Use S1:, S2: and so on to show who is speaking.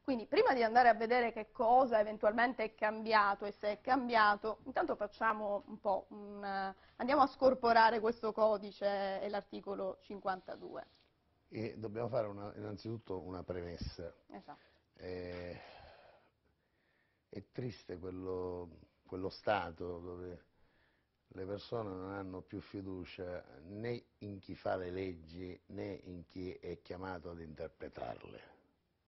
S1: Quindi prima di andare a vedere che cosa eventualmente è cambiato e se è cambiato, intanto facciamo un po', andiamo a scorporare questo codice e l'articolo 52.
S2: E dobbiamo fare innanzitutto una premessa.
S1: Esatto.
S2: È triste quello stato dove le persone non hanno più fiducia né in chi fa le leggi né in chi è chiamato ad interpretarle.